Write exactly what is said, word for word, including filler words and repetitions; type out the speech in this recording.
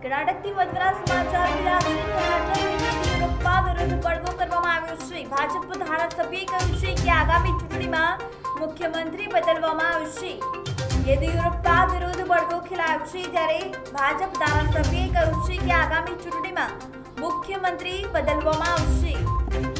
કર્ણાટકથી વધતા સમાચાર મળ્યા છે. કર્ણાટકમાં યેદિયુરપ્પા વિરુદ્ધ બળવો કરવામાં આવ્યો છે. ભાજપ ધારાસભ્યએ કહ્યું છે કે આગામી ચૂંટણીમાં મુખ્યમંત્રી બદલવામાં આવશે. યેદિયુરપ્પા વિરુદ્ધ બળવો ખેલાયો છે ત્યારે ભાજપ ધારાસભ્યએ કહ્યું છે કે આગામી ચૂંટણીમાં મુખ્યમંત્રી બદલવામાં આવશે.